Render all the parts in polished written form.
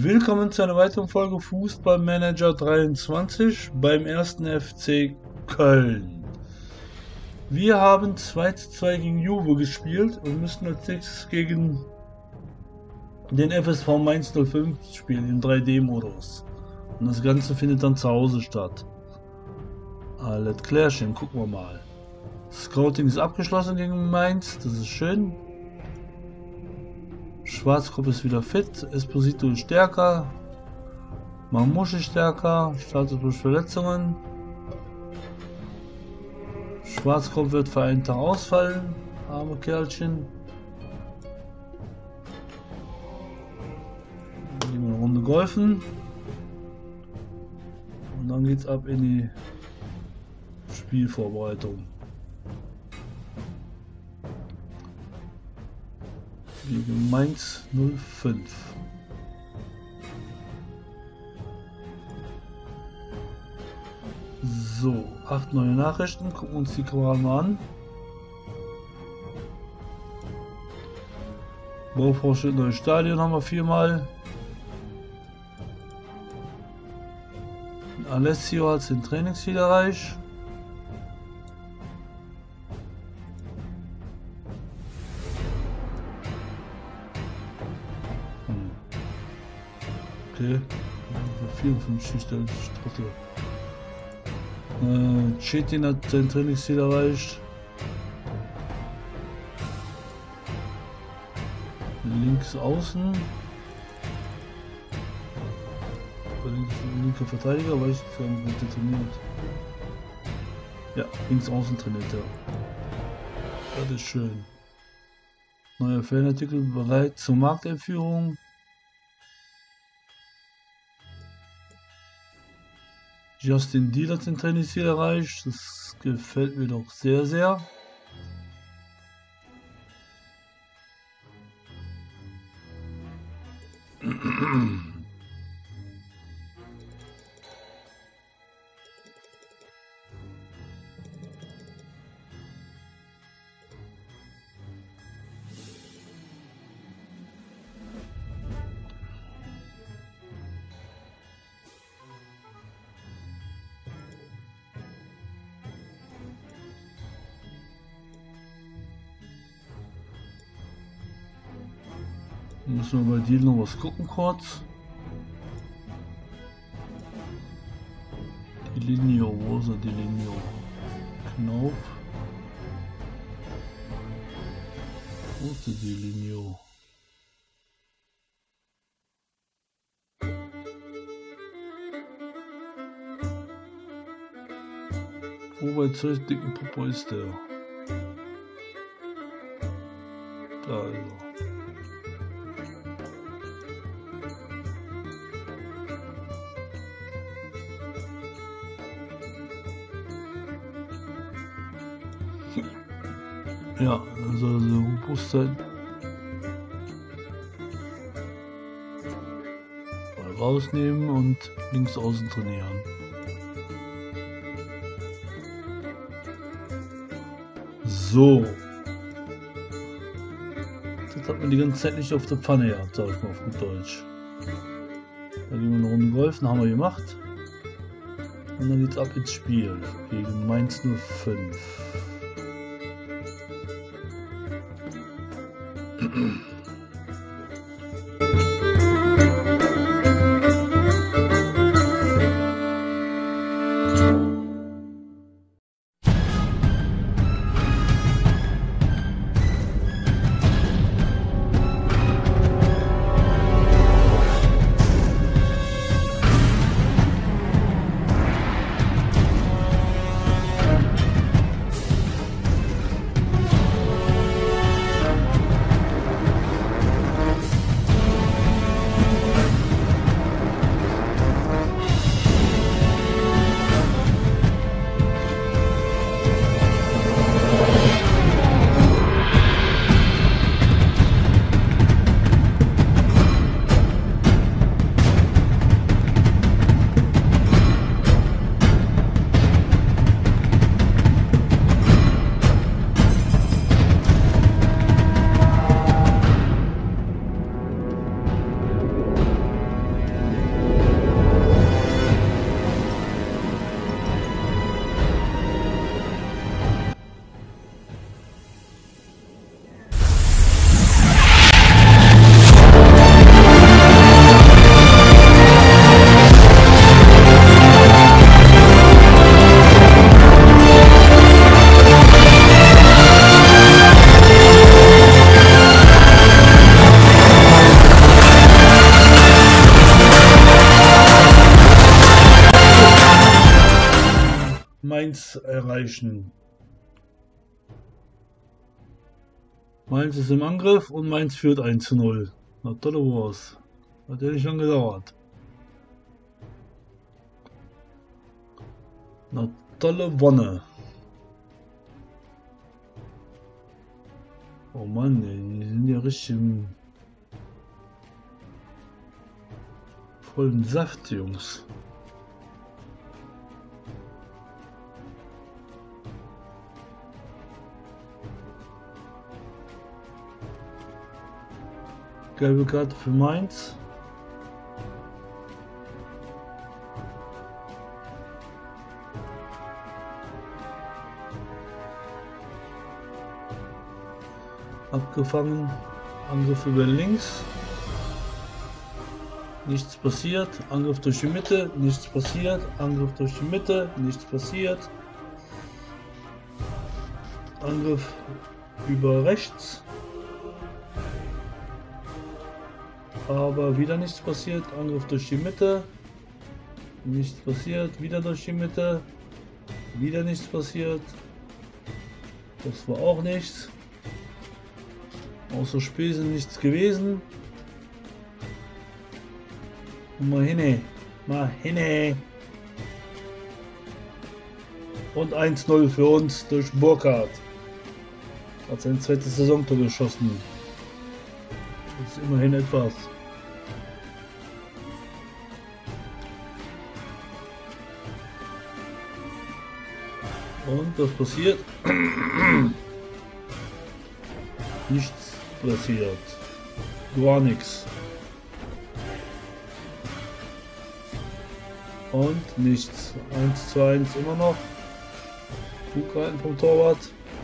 Willkommen zu einer weiteren Folge Fußballmanager 23 beim 1. FC Köln. Wir haben 2:2 gegen Juve gespielt und müssen als nächstes gegen den FSV Mainz 05 spielen im 3D-Modus. Und das Ganze findet dann zu Hause statt. Alles klärchen, gucken wir mal. Scouting ist abgeschlossen gegen Mainz, das ist schön. Schwarzkopf ist wieder fit, Esposito ist stärker, Mamouche ist stärker, Status durch Verletzungen. Schwarzkopf wird für einen Tag ausfallen, arme Kerlchen. Gehen wir eine Runde golfen. Und dann geht's ab in die Spielvorbereitung. Gegen Mainz 05. So, 8 neue Nachrichten, gucken uns die Kamera mal an. Baufortschritt neues Stadion haben wir 4-mal. Alessio hat den Trainingsziel erreicht. Okay, 54 Stellen Strecke. Chetin hat sein Trainingsziel erreicht. Links außen. Linker Verteidiger, weil ich wird trainiert. Ja, links außen trainiert er. Das ist schön. Neuer Fanartikel bereit zur Markteinführung. Justin Deal hat den Trainingsziel erreicht, das gefällt mir doch sehr, sehr. Müssen wir bei dir noch was gucken kurz. Die Linie, wo ist er, die Linie? Knopf. Wo ist die Linie? Wo bei zuerst dicken Popo ist der? Da ist er. Ja, also robust sein. Mal rausnehmen und links außen trainieren. So. Das hat man die ganze Zeit nicht auf der Pfanne gehabt, sag ich mal auf gut Deutsch. Da gehen wir eine Runde golfen, haben wir gemacht. Und dann geht's ab ins Spiel gegen Mainz 05. Mainz erreichen. Mainz ist im Angriff und Mainz führt 1:0. Na tolle Wurst. Hat ja nicht lange gedauert. Na tolle Wonne. Oh Mann, ey, die sind ja richtig im vollen Saft, Jungs. Gelbe Karte für Mainz. Abgefangen. Angriff über links. Nichts passiert. Angriff durch die Mitte. Nichts passiert. Angriff durch die Mitte. Nichts passiert. Angriff über rechts. Aber wieder nichts passiert. Angriff durch die Mitte. Nichts passiert. Wieder durch die Mitte. Wieder nichts passiert. Das war auch nichts. Außer Spesen nichts gewesen. Mal hin. Mal hin. Und 1:0 für uns durch Burkhardt. Hat sein zweites Saisontor geschossen. Das ist immerhin etwas. Und was passiert? Nichts passiert. Gar nichts. Und nichts. 1:1 immer noch. Gut gehalten vom Torwart.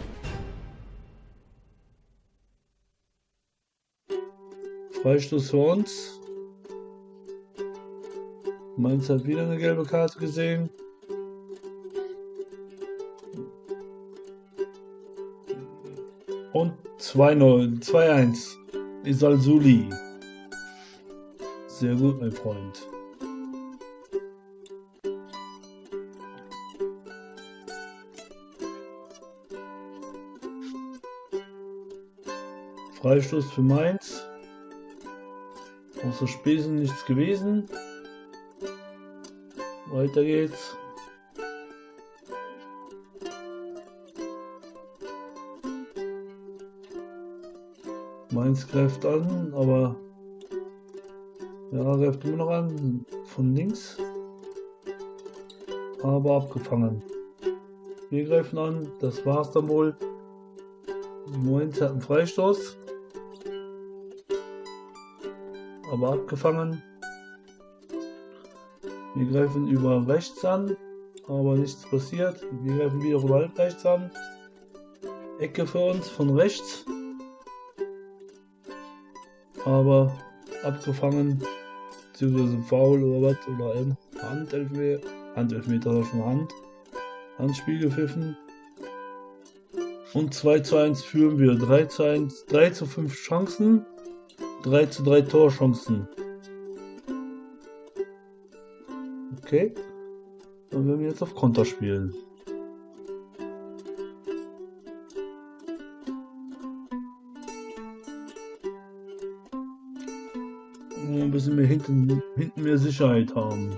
Freistoß für uns. Mainz hat wieder eine gelbe Karte gesehen. Und 2:0, 2:1. Isalsuli. Sehr gut, mein Freund. Freistoß für Mainz. Außer Spesen nichts gewesen. Weiter geht's. Mainz greift an, aber ja, greift immer noch an von links, aber abgefangen. Wir greifen an, das war's dann wohl. Mainz hat einen Freistoß, aber abgefangen. Wir greifen über rechts an, aber nichts passiert. Wir greifen wieder über halb rechts an. Ecke für uns von rechts. Aber abgefangen, beziehungsweise Foul oder was, oder Handelfmeter von Handspiel gepfiffen. Und 2:1 führen wir. 3:1, 3:5 Chancen, 3:3 Torchancen. Okay, dann werden wir jetzt auf Konter spielen. Ein bisschen mehr hinten mehr Sicherheit haben.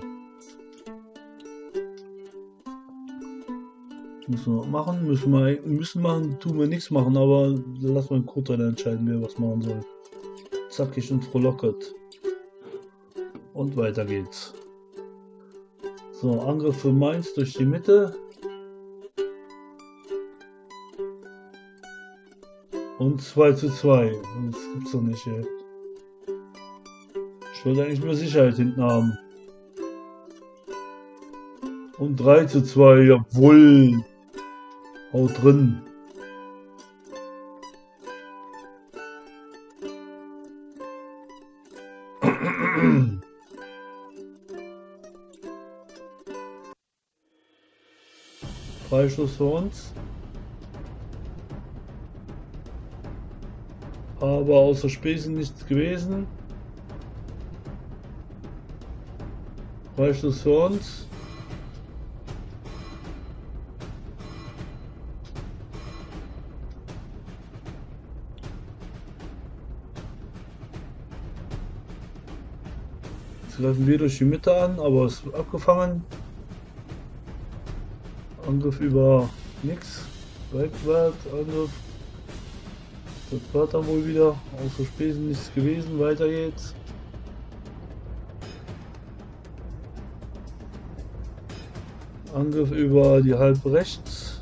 Müssen wir machen, müssen machen, tun wir nichts machen, aber lass mal einen Koter entscheiden, wer was machen soll. Zackig und frohlockert. Und weiter geht's. So, Angriff für Mainz durch die Mitte. Und 2:2. Das gibt's doch nicht, ey. Ich wollte eigentlich mehr Sicherheit hinten haben. Und 3:2, jawohl. Haut drin. Freistoß für uns. Aber außer Spesen nichts gewesen. Freistoß für uns. greifen wir durch die Mitte an, aber es wird abgefangen. Angriff über nix. Wegwärts, Angriff. Das war dann wohl wieder. Außer Spesen nichts gewesen. Weiter geht's. Angriff über die halb rechts.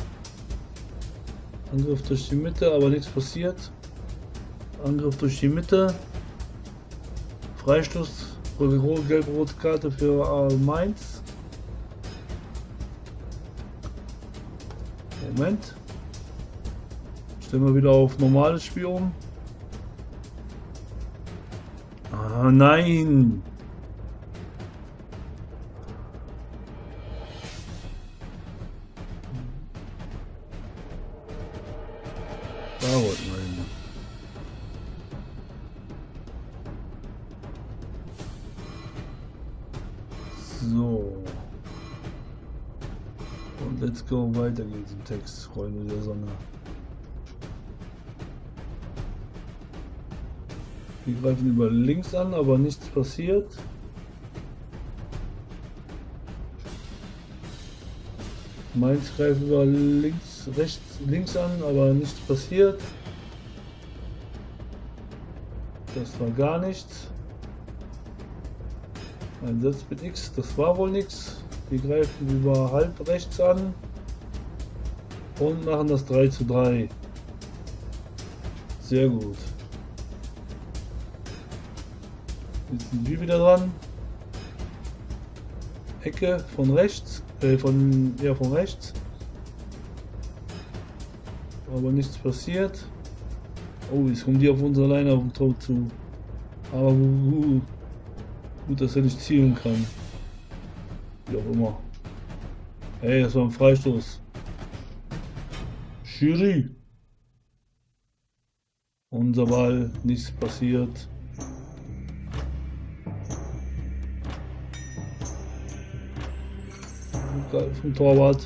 Angriff durch die Mitte, aber nichts passiert. Angriff durch die Mitte. Freistoß. Gelb-rote Karte für Mainz. Moment. Stellen wir wieder auf normales Spiel um. Ah, nein! Da wollten wir hin. So. Und let's go, weiter geht's im Text, Freunde der Sonne. Wir greifen über links an, aber nichts passiert. Mainz greift über links an, aber nichts passiert. Das war gar nichts. Ein Satz mit X, das war wohl nichts. Wir greifen über halb rechts an und machen das 3:3. Sehr gut. Jetzt sind wir wieder dran. Ecke von rechts, von rechts. Aber nichts passiert. Oh, jetzt kommen die auf unsere Leine auf dem Tor zu. Aber gut, dass er nicht zielen kann. Wie auch immer. Hey, das war ein Freistoß. Schiri. Unser Ball, nichts passiert. Vom Torwart.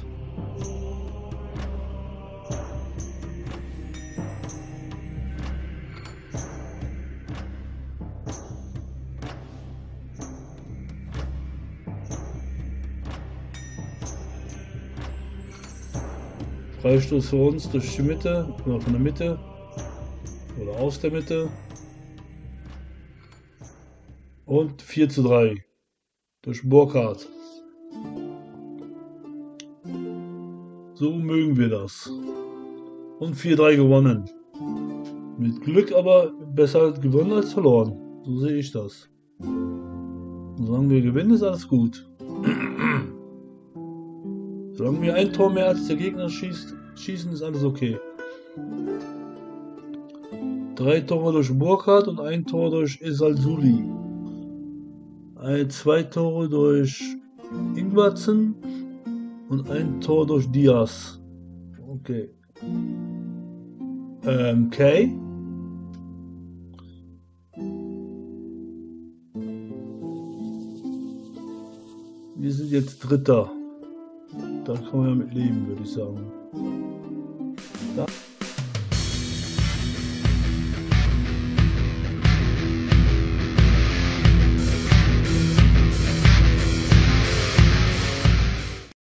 Freistoß für uns durch die Mitte, oder von der Mitte, oder aus der Mitte. Und 4:3 durch Burkhardt. So mögen wir das. Und 4:3 gewonnen. Mit Glück aber besser gewonnen als verloren. So sehe ich das. Solange wir gewinnen, ist alles gut. Solange wir ein Tor mehr als der Gegner schießen, ist alles okay. 3 Tore durch Burkhardt und 1 Tor durch Esalzuli. 2 Tore durch Ingwertsen und 1 Tor durch Diaz. Okay. Kay. Wir sind jetzt Dritter. Da kann man ja mit leben, würde ich sagen. Da